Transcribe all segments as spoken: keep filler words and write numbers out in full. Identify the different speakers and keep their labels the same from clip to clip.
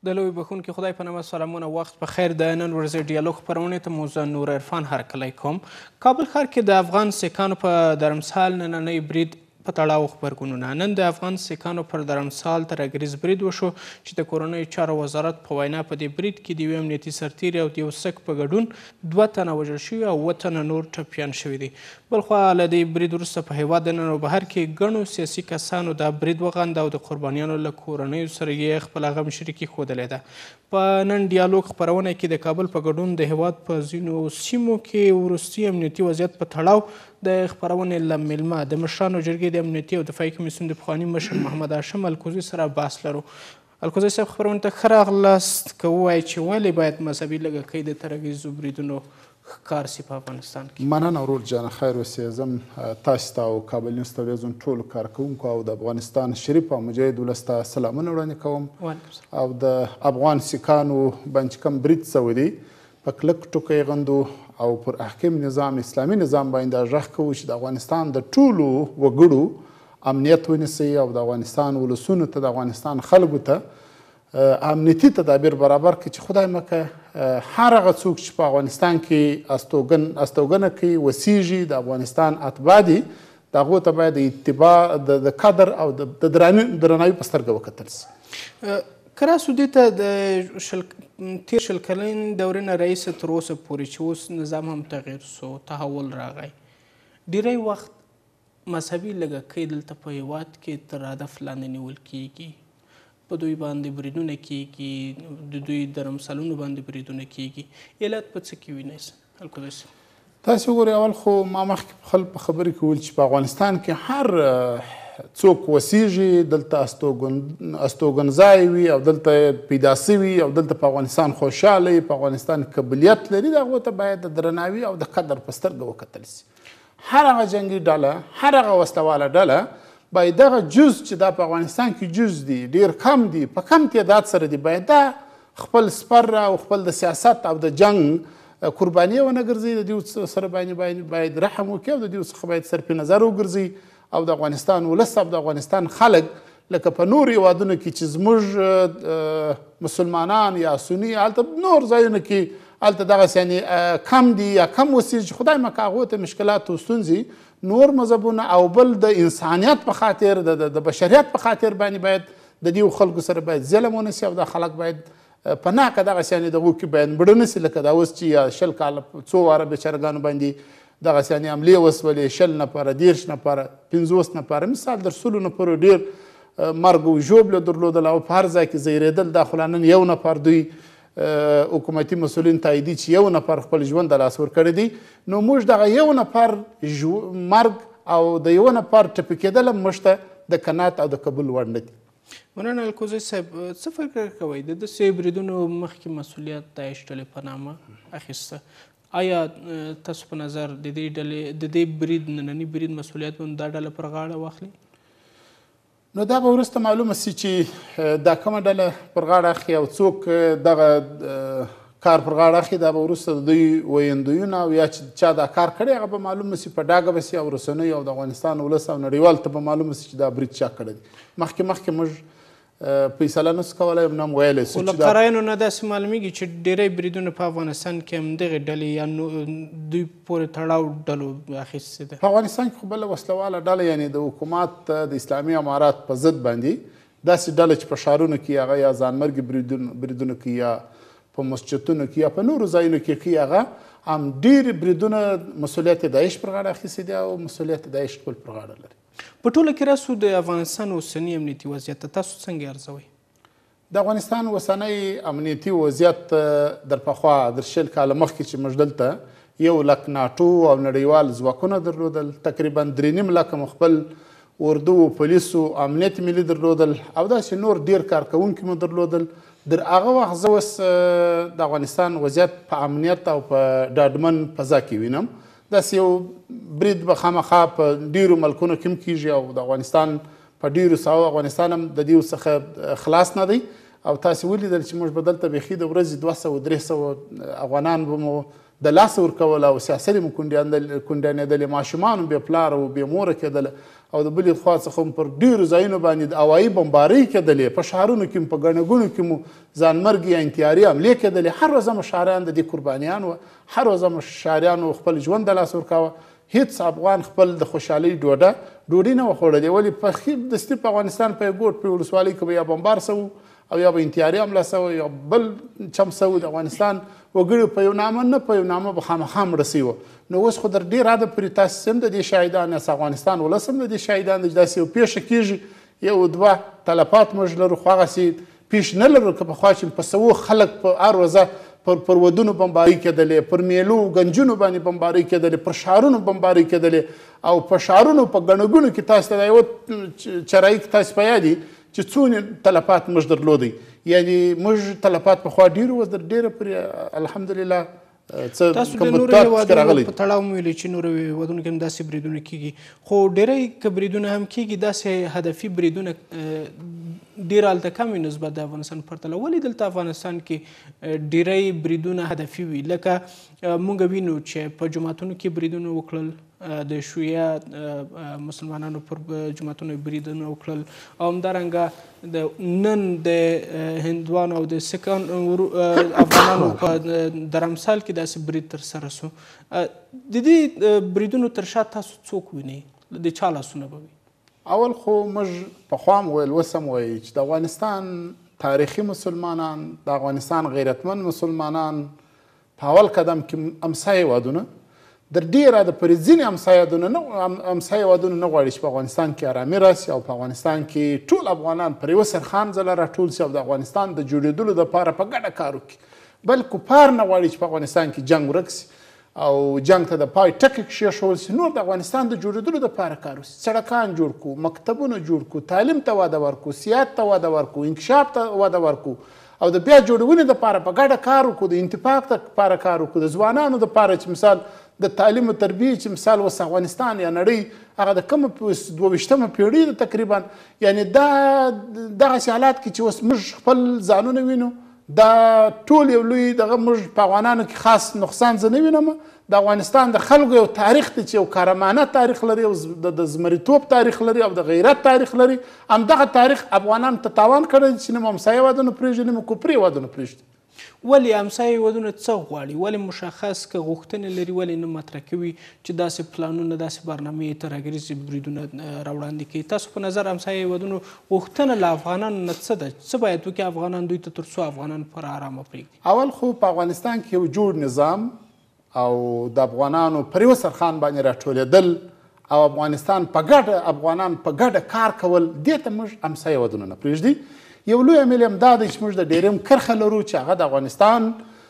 Speaker 1: د لوی بخونکي خدای په نامه سلامونه وخت په خیر. د نن ورځې ډیالوګ خپرونې ته مو زه نور عرفان هرکلی کوم. کابل ښار کې د افغان سیکانو په درمسال نننی برید په تړاو خبرګونونه. نن د افغان سیکانو پر درمسال ترهګریز برید وشو چې د کورنیو چارو وزارت په وینا په دې برید کې د یوې امنیتي سرتیري او د یو سک په ګډون دوه تنه وژل شوي او اووه تنه نور ټپیان شوي دي. بلخوا له دې برید وروسته په هیواد دننه او بهر کې ګڼو سیاسي کسانو دا برید وغند او د قربانیانو له کورنیو سره یې خپله غم شریکي ښودلې ده. په نن ډیالوګ خپرونه کې د کابل په ګډون د هیواد په ځینو سیمو کې وروستي امنیتي وضعیت په تړاو د خپرونې له میلمه د مشرانو جرګې د امنیتي او دفاعي کمیسیون د پخواني مشر محمد هاشم الکوزي سره بحث لرو. الکوزي صاحب خپرونې ته ښه راغلاست. که ووایئ چې ولې باید مذهبي لږکۍ د ترهګریزو بریدونو ښکار سي په افغانستان کې؟
Speaker 2: مننه ورور جانه، خیر اوسې. زم تاسو ته او کابل نیوز تلویزیون ټولو کارکوونکو او د افغانستان شریف او مجاهد ولس ته سلامونه وړاندې کوم. او د افغان سیکانو باندې کوم برید سوی دی په کلک ټوکی غندو او پر احکام نظام اسلامي نظام باندې غږ کوو چې د افغانستان د ټولو وګړو امنیت ونیسي او د افغانستان ولسونو ته د افغانستان خلکو ته امنیتي تدابیر برابر کړي چې خدای مکه هر هغه څوک چې په افغانستان کې استوګن استوګنه کوي وسیږي د افغانستان اتباع دي د هغو ته باید د اتباع د قدر او د درناوي په سترګه وکتل سي.
Speaker 1: که راسو دې ته د شل تیر شل کلن دورې نه راهیسې تر اوسه پورې چې اوس نظام هم تغییر سو، تحول راغی، ډیری وخت مذهبي لږکۍ دلته په هیواد کې تر هدف لاندې نیول کیږي، په دوی باندې بریدونه کیږي، د دوی درمسالونو باندې بریدونه کیږي. علت په څه کې وینئ الکوزي صاحب؟
Speaker 2: تاسې وګورئ، اول خو ما مخکې په خپل په خبرې کې ویل چې په افغانستان کې هر څوک وسیږي، دلته استوګنځای وي او دلته پیدا سوي او دلته په افغانستان خوشحاله وي، په افغانستان قبلیت لري، د هغو ته باید د درناوي او د قدر په سترګه وکتل سي. هر هغه جنګي ډله، هر هغه وسلواله ډله باید دغه جز چې دا په افغانستان کې جز دي ډېر کم دي، په کم تعداد سره دي، باید دا خپل سپر او خپل د سیاست او د جنګ قرباني ونه ګرځي، د دوی سره باید باید رحم وکړي او د دوی څخه باید صرف نظر وګرځي او د افغانستان ولس او د افغانستان خلک لکه په نور هیوادونو کې چې زموږ مسلمانان یا سني هلته نور ځایونو کې هلته دغسې یعنې کم دي یا کم اوسېږي، خدای مکه هغو ته مشکلات او ستونزې نور مذهبونه او بل د انسانیت په خاطر د بشریت په خاطر باندې باید د دې خلکو سره باید ظلم ونسي او دا خلک باید په ناکه دغسې یعنې دغو کې باید مړه نسي، لکه دا اوس چې شل کاله څو واره بیچارهګانو باندې دغسې یعنې حملې وسولې، شل نفره، دېرش نفره، پنځوس نفره، مثال در سلو نفرو ډېر مرګ او ژوبله درلودل او په هر ځای کې زیرېدل. دا خو لا نن یو نفر دوی حکومتي مسؤلین تاییدي چې یو نفر خپل ژوند د لاس ورکړی دی، نو موږ دغه یو نفر مرګ او د یو نفر ټپي کېدل هم موږ ته د قناعت او د قبول وړ نه دي.
Speaker 1: مننه الکوزي صاحب. څه فکر کوئ د داسې بریدونو مخکې مسؤلیت داعش ډلې په نامه اخیسته؟ آیا تاسو په نظر د دې ډلې د دې برید ننني برید مسؤلیت به دا ډله پر غاړه واخلي؟
Speaker 2: نو دا به وروسته معلومه سي چې دا کومه ډله پر غاړه اخلي او څوک دغه کار پر غاړه اخلي. دا به وروسته د دوی ویندویونه او یا چې چا دا کار کړی هغه به معلومه سي، په ډاګه به سي او رسنیو او د افغانستان ولس او نړیوال ته به معلومه سي چې دا برید چا کړی دی. مخکې مخکې موږ فیصله نسو کولی هم نه هم ویلی سو
Speaker 1: چې له قراینو نه داسې معلومیږي چې ډیری بریدونه په افغانستان کې همدغې ډلې یا دوی پورې تړاو ډلو اخیستې ده.
Speaker 2: په افغانستان کې خو بله وسلواله ډله یعنې د حکومت د اسلامي امارات په ضد باندې داسې ډله چې په ښارونو کې هغه یا ځانمرګي بریدونه کوي یا په مسجدونو کې یا په نورو ځایونو کې کوي، هغه هم ډېرې بریدونه مسؤلیت یې داعش پر غاړه اخیستی دی او مسؤلیت یې داعش خپل پر غاړه لري.
Speaker 1: په ټوله کې راسو د افغانستان اوسني امنیتي وضعیت ته تاسو څنګه ارزوئ؟
Speaker 2: د افغانستان اوسنی امنیتي وضعیت در پخوا در شل کاله مخکې چې موږ دلته یو لک ناټو او نړیوال ځواکونه درلودل، تقریبا درې نیم لکه مو خپل اردو و پولیسو امنیت ملي درلودل او داسې نور ډېر کارکوونکي مو درلودل. در هغه وخت زه اوس د افغانستان وضعیت په امنیت او په ډاډمن فضا کې وینم. داسې یو برید به خامخا په ډېرو ملکونو کې هم کېږي او د افغانستان په ډېرو ساحو افغانستان هم د دې څخه خلاص نه دی او تاسې ولیدل چې موږ به دلته بیخي د ورځې دوه سوه درې سوه افغانان به مو د لاسه ورکول او سیاسرې مو کونډیانېدلې، ماشومان هم بې پلاره و بې موره کېدله او د بلې خوا څخه هم پر ډېرو ځایونو باندې د هوایي بمبارۍ کېدلې، په ښارونو کې په ګڼه ګوڼو کې مو ځانمرګي یا انتحاري حملې کېدلې. هر ورځ هم ښاریان د دې قربانیان وه، هر ورځ هم ښاریانو خپل ژوند د لاسه ورکاوه. هیڅ افغان خپل د خوشحالۍ ډوډه ډوډۍ نه وه خوړلې، ولې په ښي دستي په افغانستان په یو ګوټ په ولسوالۍ کې به یا بمبار سوو او یا به انتحاري حمله سوه یا بل چم سوو. د افغانستان وګړي په یو نامه نه په یو نامه به خامخا مړه سوي وه. نو اوس خو در ډېر حده پورې تاسې هم د دې شاهدان یاست، افغانستان ولس هم د دې شاهدان دی چې داسې یو پېښه کېږي، یو دوه تلفات موږ لرو، خو هغسې پېښ نه لرو که پخوا چې په سوو خلک په هر ورځه پر پر ودونو بمبارۍ کېدلې، پر میلو ګنجونو باندې بمبارۍ کېدلې، پر ښارونو بمبارۍ کېدلې او په ښارونو په ګڼه ګوڼو کې تاسو ته دا یوه چرایي کې تاسو په یاد دي چې څونه تلفات موږ درلودی. یعنې موږ تلفات پخوا ډېر وو، در ډېره پورې الحمدلله
Speaker 1: تاسو د نورو هېوادونو په تړاو مو ویلي چې نورو هېوادونو کې هم داسې بریدونه کېږي، خو ډېری که بریدونه هم کېږي داسې هدفي بریدونه ډېر هلته کم وي نسبت د افغانستان پرتله. ولې دلته افغانستان کې ډېری بریدونه هدفي وي؟ لکه موږ وینو چې په جوماتونو کې بریدونه وکړل، د شیعه مسلمانانو پر جوماتونو بریدونه وکړل، او همدارنګه د نن د هندوانو او د سکانو افغانانو په درمسال کې داسې برید ترسره سو. د دې بریدونو تر شا تاسو څوک وینئ؟ د چا لاسونه به وي؟
Speaker 2: اول خو موږ پخوا هم ویل، اوس هم وایي چې د افغانستان تاریخي مسلمانان، د افغانستان غیرتمند مسلمانان په اول قدم کې امسا هېوادونه در ډېره د پورې ځینې امسا هېوادونه نه امسا هېوادونه نه غواړي چې په افغانستان کې ارامي راسي او په افغانستان کې ټول افغانان پر یوه سرخان ځله راټول سي او د افغانستان د جوړېدلو دپاره په ګډه کار وکړي. بل کفار نه غواړي چې په افغانستان کې جنګ ورک سي او جنګ ته د پای ټکي کښېښول سي. نور د افغانستان د جوړېدلو دپاره کار وسي، سړکان جوړ کړو، مکتبونه جوړ کړو، تعلیم ته وده ورکړو، سیاحت ته وده ورکړو، انکشاف ته وده ورکړو او د بیا جوړونې دپاره په ګډه کار وکړو، د انتفاق دپاره کار وکړو، د ځوانانو دپاره چې مثال د تعلیم او تربیې چې مثال اوس افغانستان یا نړۍ هغه د کومه دوه ویشتمه پیړۍ ده تقریبا، یعنې دا دغسې حالات کې چې اوس موږ خپل ځانونه وینو، دا ټول یو لوی دغه موږ په افغانانو کې خاص نقصان زه نه وینم. د افغانستان د خلکو یو تاریخ دی چې یو کارمانه تاریخ لري او د زمریتوب تاریخ لري او د غیرت تاریخ لري. همدغه تاریخ افغانانو ته تاوان کړی چې نه مو همسایه هېوادونه پرېږدي نه مو کفري هېوادونه پرېږدي.
Speaker 1: ولې همسایه هېوادونه څه غواړي؟ ولې مشخص که غوښتنې لري ولې نه مطرح کوي چې داسې پلانونه داسې برنامې ترهګریزې بریدونه راوړاندې کوي؟ تاسو په نظر همسایه هېوادونو غوښتنه له افغانانو نه څه ده؟ څه باید وکړي افغانان دوی ته تر څو افغانان پر ارامه پرېږدي؟
Speaker 2: اول خو په افغانستان کې یو جوړ نظام او د افغانانو پر یوه سرخان باندې راټولېدل او افغانستان په ګډه افغانان په ګډه کار کول، دې ته موږ همسایه هېوادونه نه پرېږدي. یو لوی عامل هم دا دی چې موږ د ډېرم کرښه لرو چې هغه د افغانستان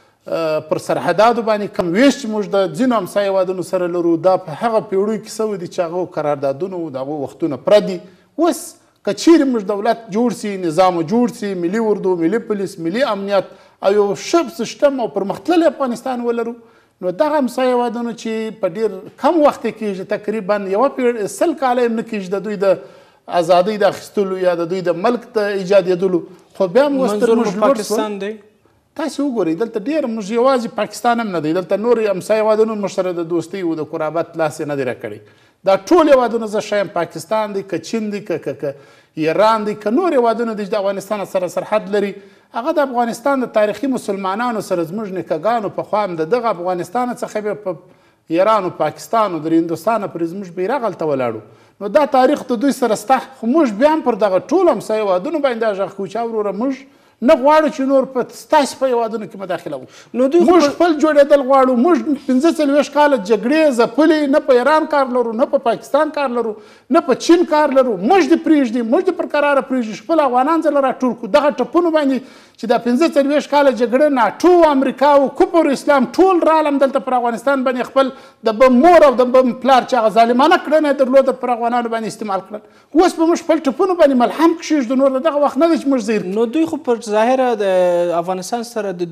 Speaker 2: پر سرحداتو باندې کم ویش چې موږ د ځینو همسایه هېوادونو سره لرو، دا په هغه پیړیو کې سوی دي چې هغه قراردادونه و د هغو وختونه پوره دي. اوس که چیرې موږ دولت جوړ سي، نظام جوړ سي، ملي اردو، ملي پولیس، ملي امنیت او یو ښه سیسټم او پرمختللی افغانستان ولرو، نو دغه همسایه هېوادونو چې په ډېر کم وخت کې کېږي، تقریبا یوه پیړۍ سل کاله هم نه کېږي د دوی د ازادۍ د اخیستلو یا د دوی د ملک د ایجادېدلو، خو بیا هم اوس تر موږ لوړ
Speaker 1: پاکستان دی.
Speaker 2: تاسې وګورئ دلته ډېر موږ یوازې پاکستان هم نه دی، دلته نور همسایه هېوادونه موږ سره د دوستۍ او د قرابت لاس یې نه دی راکړی. دا ټول هېوادونه زه ښیم، پاکستان دی که چین دی که ایران دی که نور هېوادونه دي چې د افغانستان سره سرحد لري، هغه د افغانستان د تاریخي مسلمانانو سره زموږ نیکهګانو پخوا هم د دغه افغانستان څخه بیا په ایران او پاکستان او د هندوستانه پرې زموږ بیرغ هلته ولاړو. نو دا تاریخ د دوی سره سته، خو موږ بیا هم پر دغه ټولو همسایه هېوادونو باندې دا غږ کوو چې وروره موږ نه غواړو چې نور په ستاسې په هېوادونو کې مداخله وکړو.
Speaker 1: نو دوی
Speaker 2: موږ خپل جوړېدل غواړو. موږ پنځه څلوېښت کاله جګړې ځپلې، نه په ایران کار لرو، نه په پاکستان کار لرو، نه په چین کار لرو. موږ دې پرېږدي، موږ دې پر قراره پرېږدي، خپل افغانان ځله راټول کړو. دغه ټپونو باندې چې دا پنځه څلوېښت کاله جګړه ناټو، امریکا او کفر اسلام ټول رالم دلته پر افغانستان باندې خپل د بم مور او د بم پلار چې هغه ظالمانه کړنه یې درلوده پر افغانانو باندې استعمال کړل. اوس به موږ خپل ټپونو باندې ملحم کښېږدو، نور د دغه وخت نه دی چې موږ زیر کړو.
Speaker 1: نو دوی خو پر ظاهره د افغانستان سره د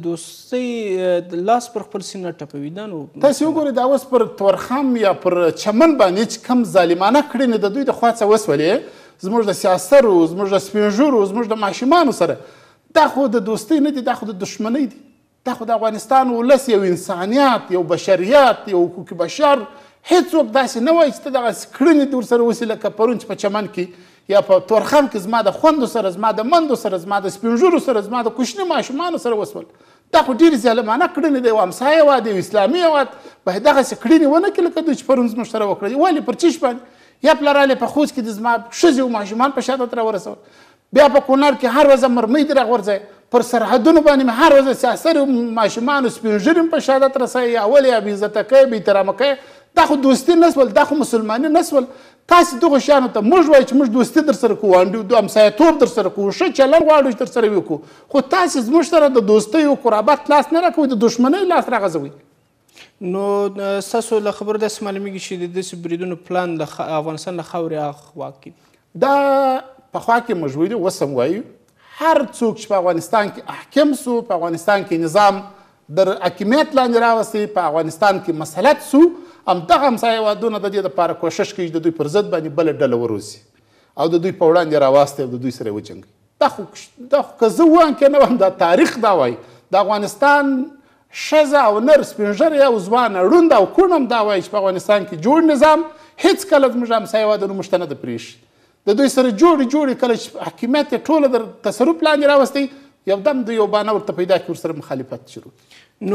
Speaker 1: دوستۍ لاس پر خپل سینه ټپوي. دا نو
Speaker 2: تاسې وګورئ دا اوس پر تورخم یا پر چمن باندې چې کوم ظالمانه کړنې د دوی د خوا څخه وسولې، زموږ د سیاسرو، زموږ د سپین ږیرو، زموږ د ماشومانو سره دا خو د دوستۍ نه دي، دا خو د دښمنۍ دي. دا خو د افغانستان ولس یو انسانیت، یو بشریت، یو حقوق بشر هیڅوک داسې نه وایي چې ته دغسې کړنې دې ورسره وسي لکه پرون چې په چمن کې یا په تورخم کې زما د خوندو سره، زما د مندو سره، زما د سپین ږیرو سره، زما د کوچني ماشومانو سره وسول. دا خو ډېرې ظالمانه کړنې دی. یو همسایه هېواد، یو اسلامي هېواد باید دغسې کړنې ونه کړي لکه دوی چې پرون زموږ سره وکړه. ولې پر چیش باندې یا پلرالی په خوست کې د زما ښځې او ماشومان په شهادت راورسول، بیا په کونړ کې هر ورځ مرمۍ دې راغورځوي، پر سرحدونو باندې مې هر ورځ سیاسر ماشومان او سپین ږیري په شهادت رسوي. یا ولې یا بېعزته کوي، بېاحترامه کوي. دا خو دوستي نه سول، دا خو مسلماني نه سول. تاسې دغو شیانو ته موږ وایو چې موږ دوستي در سره کوو، همسایه‌توب در سره کوو، ښه چلند غواړو چې در سره وکړو، خو تاسې زموږ سره د دوستۍ او قرابت لاس نه راکوئ، د دښمنۍ لاس راغځوئ.
Speaker 1: نو ستاسو له خبرو داسې معلومیږي چې د داسې بریدونو پلان د افغانستان له خاورې اخوا کې
Speaker 2: دا پخوا کې موږ ویلي، اوس هم وایو، هر څوک چې په افغانستان کې حاکم سو، په افغانستان کې نظام در حاکمیت لاندې راوستي، په افغانستان کې مسلط سو، همدغه همسایه هېوادونه د دې دپاره کوښښ کوي چې د دوی پر ضد باندې بله ډله وروځي او د دوی په وړاندې راواستي او د دوی سره یې وجنګوي. دا خو دا خو که زه ووایم که نه وایم، دا تاریخ دا وایي. د افغانستان ښځه او نر، سپین ږیری او ځوان، ړوند او کوڼ هم دا وایي چې په افغانستان کې جوړ نظام هېڅکله زموږ همسایه هېوادونه موږ ته نه ده پرېښي. د دوی سره جوړې جوړې کله چې حاکمیت یې ټوله در تصرف لاندې راوستی، یو دم د یو بانه ورته پیدا کړي، ورسره مخالفت شروع.
Speaker 1: نو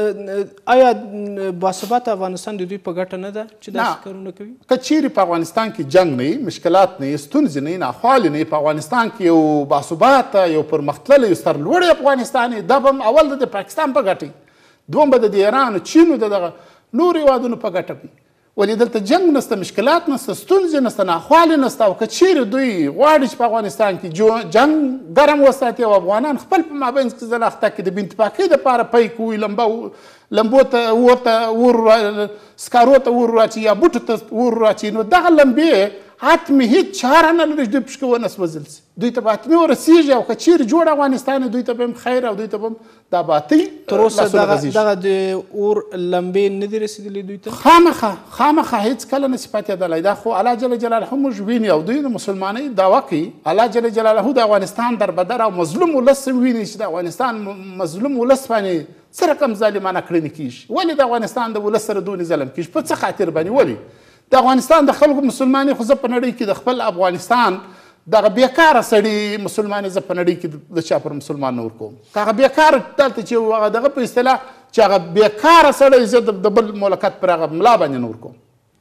Speaker 1: آیا باثباته افغانستان د دوی په ګټه نه ده چې داسې کارونه کوي؟
Speaker 2: که چیرې په افغانستان کې جنګ نه وي، مشکلات نه وي، ستونزې نه وي، ناخوالې نه وي، په افغانستان کې یو باثباته، یو پرمختللی، یو سرلوړی افغانستان وي، دا به هم اول د پاکستان په ګټه وي، دوم به د ایران او چین او د دغه نورو هېوادونو په ګټه وي. ولې دلته جنګ نشته، مشکلات نشته، ستونزې نشته، ناخوالې نشته. او که چیرې دوی غواړي چې په افغانستان کې جنګ ګرم وساتي او افغانان خپل په مابینځ کې ځل اخته کړي، د بې اتفاقۍ دپاره پی کوي، لمبو ته اور ته اور سکارو ته اور واچي یا بوټو ته اور واچي، نو دغه لمبې حتمي هېڅ چاره نه لري چې دوی پشکې ونه سوځل شي. دوی ته به حتمي ورسېږي. او که چیرې جوړ افغانستان دوی ته به هم خیر او دوی ته به هم دا باتۍ
Speaker 1: تر اوسه دغه د اور لمبې نه دي رسېدلې دوی ته؟
Speaker 2: خامخا خامخا هېڅکله نه شي پاتېدلی. دا خو الله جل جلاله موږ ویني او دوی د مسلمانۍ دعوه کوي. الله جل جلاله د افغانستان دربدر او مظلوم ولس ویني چې د افغانستان مظلوم ولس باندې څه رقم ظالمانه کړنې کېږي. ولې د افغانستان د ولس سره دونې ظلم کېږي؟ په څه خاطر باندې؟ ولې د افغانستان د خلکو مسلمانې خو زه په نړۍ کې د خپل افغانستان دغه بیکاره سړي مسلمانې زه په نړۍ کې د چا پر مسلمان نه ورکوم. که هغه بیکاره دلته چې هغه دغه په اصطلاح چې هغه بیکاره سړی زه د بل مملکت پر هغه ملا باندې نه ورکوم.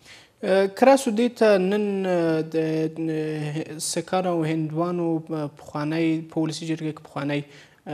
Speaker 1: کراسو دې ته نن د سیکانو او هندوانو پخوانی په ولسي جرګې کې پخوانی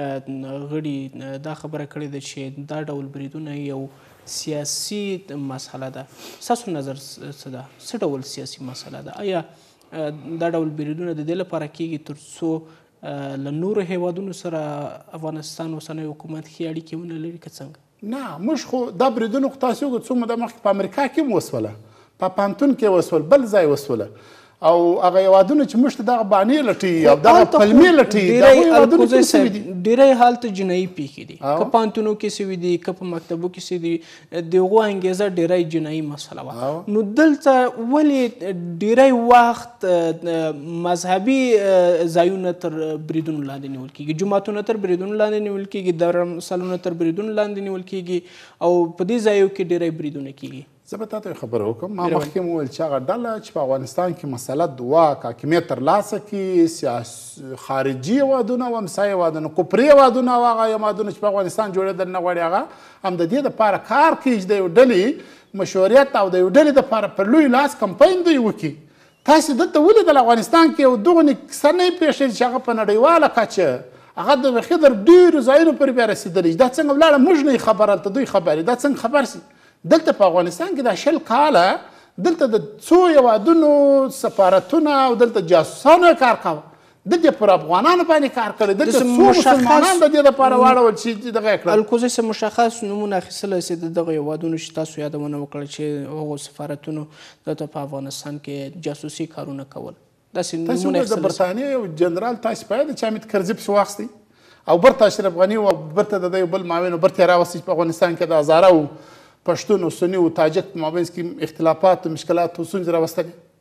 Speaker 1: غړي دا خبره کړې ده چې دا ډول بریدونه یو سیاسي مسله ده. ستاسو نظر څه ده؟ څه ډول سیاسي مسله ده؟ آیا دا ډول بریدونه د دې لپاره کېږي تر څو له نورو هیوادونو سره افغانستان اوسنی حکومت ښې اړیکې ونه لري که څنګه؟
Speaker 2: نه، موږ خو دا بریدونه خو تاسې وګورئ څو موده مخکې په امریکا کې هم وسوله، په پانتون کې وسول، بل ځای وسوله، او هغه هېوادونه چې موږ ته دغه بانې لټوي او دغه پلمې لټوي، دغه هېوادونه کوم سوي دي؟
Speaker 1: ډېری هلته جنایي پیښې دي، که پانتونو کې سوي دي، که په مکتبو کې سوي دي، د هغو انګېزه ډېری جنایي مسله وه. نو دلته ولې ډېری وخت مذهبي ځایونه تر بریدونو لاندې نیول کېږي، جوماتونه تر بریدونو لاندې نیول کېږي، درمسالونه تر بریدونو لاندې نیول کېږي او په دې ځایو کې ډېری بریدونه کېږي؟
Speaker 2: زه به تا ته خبره وکړم. ما مخکې مو وویل چې هغه ډله چې په افغانستان کې مسلط واک حاکمیت ترلاسه کړي، سیاسي خارجي هېوادونه او همسایه هېوادونه، کفري هېوادونه او هغه هېوادونه چې په افغانستان جوړېدل نه غواړي، هغه هم د دې دپاره کار کوي چې د یو ډلې مشروعیت او د یو ډلې دپاره په لوی لاس کمپاین دوی وکړي. تاسې دلته ولیدل افغانستان کې یو دغونې کیسه نه یې پېښېږي چې هغه په نړیواله کچه هغه د خضر ډېرو ځایونو پورې بیا رسېدلی. دا څنګه ولاړه موږ نه یې خبر، هلته دوی خبر دا څنګه خبر شي؟ دلته په افغانستان کې دا شل کاله دلته د څو هېوادونو سفارتونه او دلته جاسوسانو کار کاوه، دلته پر افغانانو باندې کار کړی، دلته څو مسلمانان د دې دپاره واړول چې دغه یې کړل.
Speaker 1: الکوزی څه مشخص نومونه اخیستلی سي د دغه هېوادونو چې تاسو یادونه وکړه چې هغو سفارتونو دلته په افغانستان کې جاسوسي کارونه کول؟ داسې نومونه
Speaker 2: اخیستلی؟ د برټانیې یو جنرال تاسې پوهېږئ چې حامد کرزي پسې واخیستی او برته اشرف غني او برته د ده یو بل معاون و برته یې راوستی چې په افغانستان کې د هزاره و پښتون او سني او تاجک په مابینځ کې اختلافات او مشکلات او ستونزې راوستلې.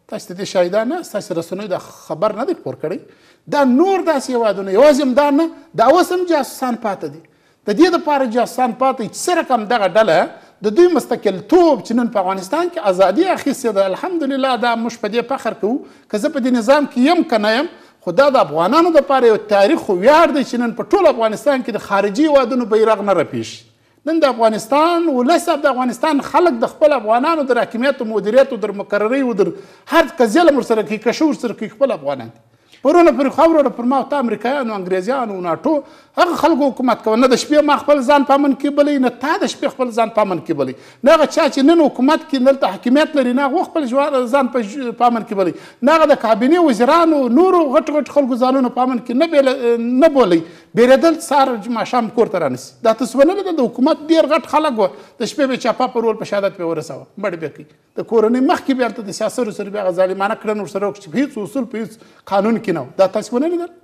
Speaker 2: تاسو د دې شاهدان نه ستاسو رسنیو دا خبر نه دی خپور کړی دا نور داسې هېوادونه یوازې هم دا نه دا اوس هم جاسوسان پاته دي د دې دپاره جاسوسان پاته چې څه رقم دغه ډله د دوی مستقلتوب چې نن په افغانستان کې ازادي اخیستې ده الحمدلله دا موږ په دې فخر کوو که زه په دې نظام کې یم که نه یم خو دا د افغانانو دپاره یو تاریخ خو ویاړ دی چې نن په ټول افغانستان کې د خارجي هېوادونو بیرغ نه رپېږي نن د افغانستان ولس د افغانستان خلک د خپل افغانانو د حاکمیت او مدیریت او در مقررۍ او در هر که ظلم ورسره کوي که شه ورسره کوي خپل افغانان دي پرونه پرې خاوره پر ما ته امریکایانو انګریزیانو ناټو هغه خلکو حکومت کوه نه د شپې ما خپل ځان په امن کې بلی نه تا د شپې خپل ځان په امن کې بلی نه هغه چا چې نن حکومت کې دلته حاکمیت لري نه هغه خپل ځان په امن کې بلی نه هغه د کابینې وزیرانو نورو غټ غټ خلکو ځانونه په امن کې نه بولئ بیرېدل سهار ماښام کور ته رانیسي دا تاسو ونه لیدل د حکومت ډېر غټ خلک وه د شپې به چاپا په رول په شهادت پرې ورسوه مړ به کوي د کورنۍ مخکې بیا هلته د سیاسرو سره بیا هغه ظالمانه کړنه ورسره وکړي چې په هېڅ اصول په هېڅ قانون کې نه و دا تاسو ونه لیدل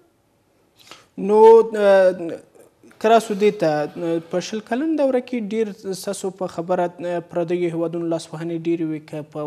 Speaker 1: نو که راسو دې ته په شل کلن دوره کې ډېر ستاسو په خبره پردیو هېوادونو لاسوهنې ډېرې وې که په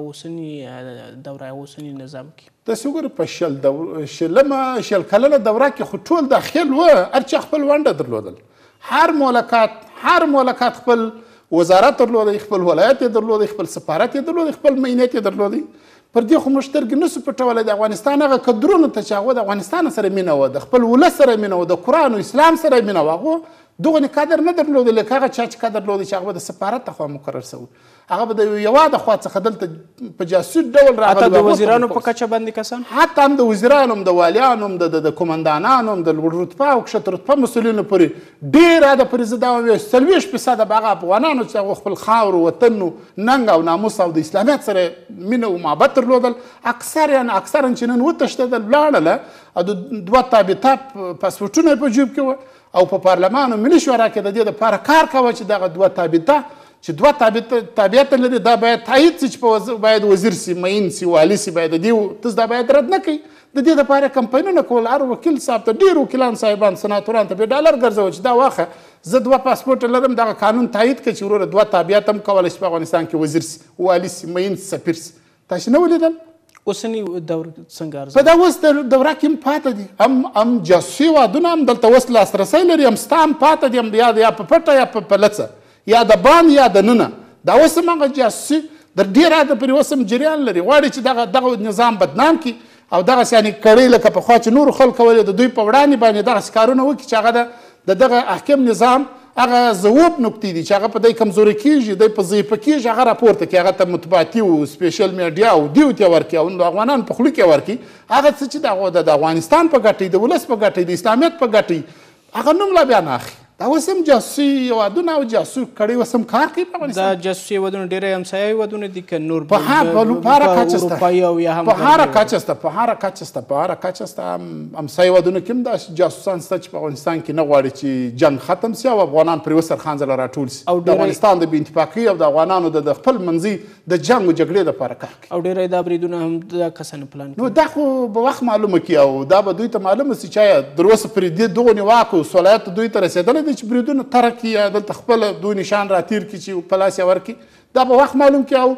Speaker 1: اوسني دوره اوسني نظام کې
Speaker 2: داسې وګوره په شل دور شلمه شل کلنه دوره کې خو ټول داخل وه هر چا خپل ونډه درلودل هر مملکت هر مملکت خپل وزارت درلودی خپل ولایت یې درلودی خپل سفارت یې درلودی خپل معینات یې درلودی پر دې خو موږ سترګې نسو پټولی د افغانستان هغه قدرونو ته چې هغه د افغانستان سره مینه وه د خپل ولس سره مینه وه د قرآن و اسلام سره مینه وه هغو دغونې قدر نه درلودی لکه هغه چا چې قدر درلودی چې هغه به د سفارت لخوا مقرر سوی هغه به د یواده خوا څخه دلته په جاسوس ډول راغلی
Speaker 1: حتی د وزیرانو په کچه باندې کسان
Speaker 2: حتی هم د وزیرانو هم د والیانو هم د قمندانانو هم د لوړ رتبه او کښته رتبه مسؤلینو پورې ډېر حده پورې زه دا وایم څلوېښت فیصده به هغه افغانانو چې هغه خپل خاورو وطن ننګ او ناموس او د اسلامیت سره مینه او محبت درلودل اکثر یعنې اکثرا چې نن وتښتېدل ولاړله او د دوه تابطه پاسپورټونه یې په جیب کې وه او په پارلمان او ملي شورا کې د دې دپاره کار کوه چې دغه دوه تابطه چې دوه تابعیت لري دا باید تایید شي چې باید وزیر سي معین سي والي سي باید د دې تاسو دا باید رد نه کوئ د دې دپاره کمپاینونه کول هر وکیل صاحب ته ډېر وکیلان صاحبان سناتوران ته به ډالر ګرځوه چې دا واخه زه دوه پاسپورټ لرم دغه قانون تایید کړه چې وروره دوه تابعیت هم کولی شي په افغانستان کې وزیر سي والي سي معین سي سفیر سي تاسو نه ولیدل
Speaker 1: اوسني دور څنګه ارزښت
Speaker 2: په دا اوس دوره کې هم پاته دي هم هم جاسوسي هېوادونه هم دلته اوس لاسرسی لري هم ستا هم پاته دي هم یا یا په پټه یا په لڅه یا د بان یا د ننه دا اوس هم هغه جاسوسي در ډېر حده پورې اوس هم جریان لري غواړي چې دغه دغه نظام بدنام کړي او دغسې یعنې کړۍ لکه پخوا چې نورو خلکو کولې د دوی په وړاندې باندې دغسې کارونه وکړي چې هغه د دغه احکام نظام هغه ضعوف نقطې دي چې هغه په دی کمزوري کېږي دی په ضعیفه کېږي هغه راپورته کړي هغه ته مطبوعاتي او سپیشل میډیا او دیو ته ورکړي او د افغانانو په خوله کې ورکړي هغه څه چې د افغانستان په ګټې د ولس په ګټې د اسلامیت په ګټې هغه نوم لا بیا نه اخلي دا اوس هم جاسوسي هېوادونه او جاسوس کړۍ اوس هم کار کوي په افغانستان
Speaker 1: دا جاسوسي هېوادونه ډېری همسایه هېوادونه دي که نور
Speaker 2: په هره کچه شته
Speaker 1: اروپایي او یا هم
Speaker 2: په هره کچه شته په هره کچه شته په هره کچه شته همسایه هېوادونه کې هم داسې جاسوسان شته چې په افغانستان کې نه غواړي چې جنګ ختم سي او افغانان پرې وسرخانځله راټول سي د افغانستان د بې اتفاقۍ او د افغانانو د خپل منځي د جنګ او جګړې دپاره کار کوي
Speaker 1: او ډېری دا بریدونه هم دا کسانو پلان
Speaker 2: نو دا خو به وخت معلومه کړي او دا به دوی ته معلومه سي چې در اوسه پرې دې دغو نیواک او صلاحیت دوی ته رسېدلی دی چې بریدونه تر کی یا دلته خپل دوی نشان راتیر کی چې په لاس یې ورکړي دا به وخت معلوم کړي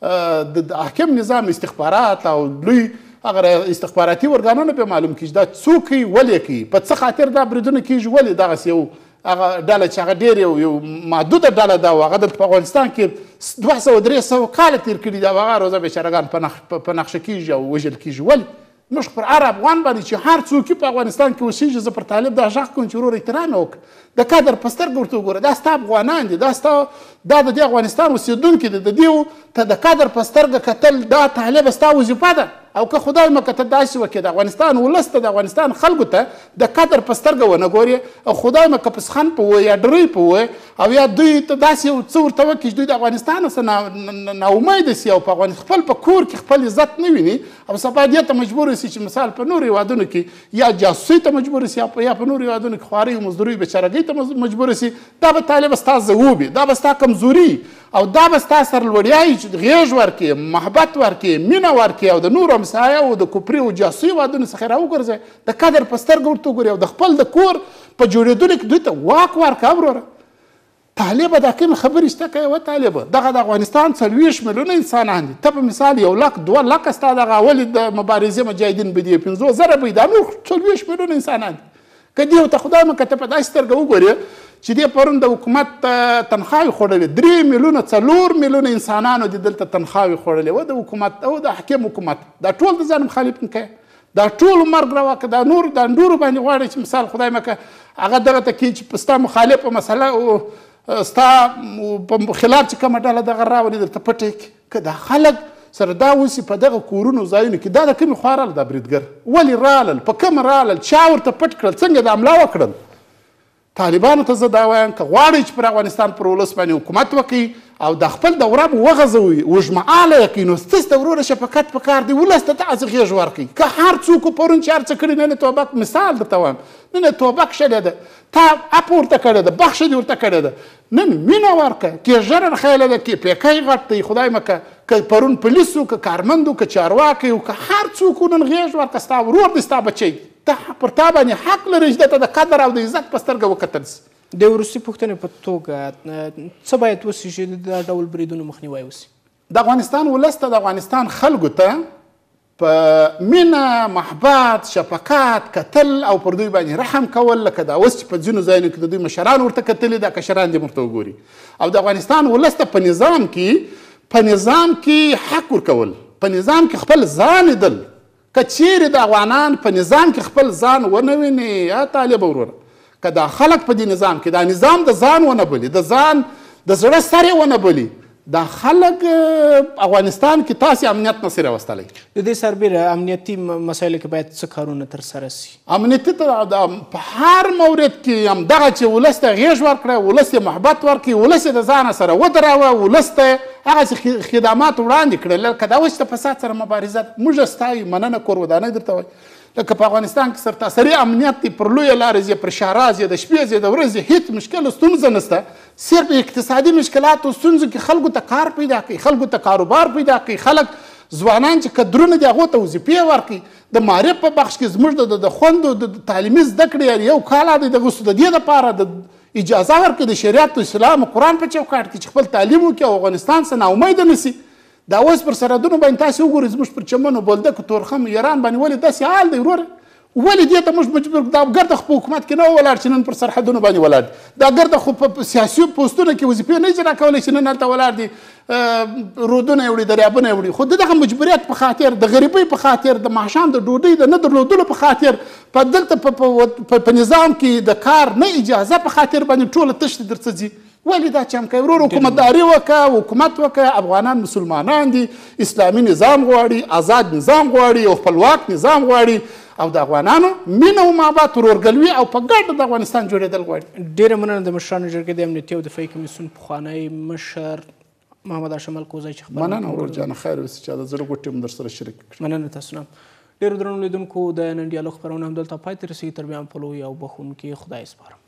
Speaker 2: او د احکام نظام استخبارات او لوی هغه استخباراتي ارګانونه به معلوم کړي دا څوک کوي ولې کوي په څه خاطر دا بریدونه کېږي ولې دغسې یو هغه ډله چې هغه ډېر یو یو محدوده ډله ده او هغه دلته په افغانستان کې دوه سوه درې سوه کاله تېر کړي دي او هغه روزه بېچارهګان په نقشه کېږي او وژل کېږي ولې موږ پر هر افغان باندې چې هر څوک په افغانستان کې اوسېږي زه پر طالب دا غږ کوم چې ورور احترام یې وکړه د قدر په سترګه ورته وګوره دا ستا افغانان دي دا ستا دا د دې افغانستان اوسېدونکي دي د دې ته د قدر په سترګه کتل دا طالبه ستا وظیفه ده او که خدای مکه ته داسې وکړي د افغانستان ولس ته د افغانستان خلکو ته د قدر په سترګه ونه ګورې او خدای مکه پسخن په ووایي یا ډرۍ په ووایي او یا دوی ته داسې یو څه ورته وکړي چې دوی د افغانستان څخه ناامیده سي او په خپل په کور کې خپل عزت نه ویني او سبا دې ته مجبور سي چې مثال په نورو هېوادونو کې یا جاسوسۍ ته مجبور سي یا په نورو هېوادونو کې خوارۍ او مزدورۍ بېچارهګۍ ته مجبور سي دا به طالبه ستا ضعوف دا به ستا کمزوري او دا به ستا سرلوړیایي چې غېږ ورکړي محبت ورکړي مینه ورکړي او د نورو همسایه او د کفري او جاسوسي هېوادونو څخه یې راوګرځوي د قدر په سترګه ورته وګوري او د خپل د کور په جوړېدلو کې دوی ته واک ورکړه وروره طالبه دا کومې خبرې شته که یوه طالبه دغه د افغانستان څلوېښت میلیونه انسانان دي ته په مثال یو لک دوه لکه ستا دغه ولې د مبارزې مجاهدین به دي پنځوس زره به دا نور څلوېښت میلیونه انسانان دي که دې ورته خدای مه که ته په داسې سترګه وګورې چې دې پرون د حکومت تنخواوې خوړلې درې میلیونه څلور میلیونه انسانانو دې دلته تنخواوې خوړلې وه د حکومت او د حاکم حکومت دا ټول د ځان مخالف نه کوي دا ټول مرګ روا که دا نور دا نورو باندې غواړي چې مثال خدای مه که هغه دغه ته کړي چې په ستا مخالفه مسله ستا په خلاف چې کومه ډله دغه راولي درته پټه کړي که دا خلک سره دا اوسي په دغه کورونو ځایونو کې دا د کومې خوا راله دا بریدګر ولې رالل په کوم رالل چا ورته پټ کړل څنګه د حمله وکړل طالبانو ته زه دا وایم که غواړئ چې پر افغانستان پر ولس باندې حکومت وکړي او د خپل دوره به وغځوي اوږدمهاله یې کوي نو ستاسو د وروره شفقت پکار دی ولس ته داسې غېږ ورکړي که هر څوک پرون چې هر څه کړي نن یې توبک مثال درته وایم نن یې توبک شلې ده تا اپ ورته کړې ده بخښه دې ورته کړې ده نن مینه ورکړه کې ژره رخیله ده کې پیکی غټ دی خدای مه که که پرون پولیس و که کارمند و که چارواکی و که هر څوک نن غېږ ورکړه ستا ورور دی ستا بچی ته پر تا باندې حق لري چې دته د قدر او د عزت په سترګه وکتل سي
Speaker 1: د وروستي پوښتنې په توګه څه باید وسي چې د ډول بریدونو مخنیوی وسي
Speaker 2: د افغانستان ولس ته د افغانستان خلکو ته په مینه محبت شفقت کتل او پر دوی باندې رحم کول لکه دا اوس چې په ځینو ځایونو کې د دوی مشران ورته کتلي دا کشران دې ورته وګوري او د افغانستان ولس ته په نظام کې په نظام کې حق ورکول په نظام کې خپل ځان لیدل که چیرې د افغانان په نظام کې خپل ځان ونه ویني یا طالب وروره که دا خلک په دې نظام کې دا نظام د ځان ونه بولي د ځان د زړه سر یې ونه بولي دا خلک افغانستان کې تاسې امنیت نسي راوستلی
Speaker 1: د دې سربیره امنیتي مسایلو کې باید څه کارونه ترسره سي
Speaker 2: امنیتي په هر مورد کې همدغه چې ولس ته غېږ ورکړه ولس یې محبت ورکړي ولس یې د ځانه سره ودراوه ولس ته هغسې خدمات وړاندې کړل لکه دا اوس د فساد سره مبارزه موږ ستایو مننه کور ودانۍ درته وایي لکه په افغانستان کې سرتاسري امنیت دی پر لویه لارې ځې پر شهرا ځې د شپې ځې د ورځې هېڅ مشکل ستونزه نشته صرف اقتصادي مشکلاتو ستونزو کې خلکو ته کار پیدا کوي خلکو ته کاروبار پیدا کوي خلک ځوانان چې کدرونه دي هغو ته وظیفې ورکوي د معرف په بخش کې زموږ د خوندو د تعلیمي زده کړې یو کال دی دغه د دې دپاره د اجازه ورکړي د شریعت اسلام او قرآن په چوکاټ کې چې خپل تعلیم وکړي او افغانستان څخه ناامیده نشي دا اوس پر سرحدونو باندې تاسې وګورئ زموږ پر چمن و بولدک تورخم ایران باندې ولې داسې حال دی وروره ولې دې ته موږ مجبور دا ګرده خو په حکومت کې نه ولاړ چې نن پر سرحدونو باندې ولاړ دا ګرده خو په سیاسي پوسټونو کې وظیفې نه اجرا کولی چې نن هلته ولاړ دي رودونه یې وړي دریابونه یې وړي خو د دغه مجبوریت په خاطر د غریبۍ په خاطر د ماښام د ډوډۍ د نه درلودلو په خاطر په دلته په نظام کې د کار نه اجازه په خاطر باندې ټوله تشتې درڅه ځي ولې دا چم کوي ورور حکومتداري وکړه حکومت وکړه افغانان مسلمانان دي اسلامي نظام غواړي آزاد نظام غواړي او خپلواک نظام غواړي او د افغانانو مینه او محبت ورورګلوي او په ګډه د افغانستان جوړېدل غواړي
Speaker 1: ډېره مننه د مشرانو جرګې د امنیتي او دفاعي کمیسیون پخوانی مشر محمد هاشم الکوزی چې خبرونه
Speaker 2: مننه ورور جانه خیر اوسې چې د زړه ګوټې مو در سره شریک کړي
Speaker 1: مننه تاسو نه ډېرو درنو لیدونکو د نن ډیالوګ خپرونه همدلته پای ته رسېږي تر بیا هم پلوي او بخښونکي خدای سپارم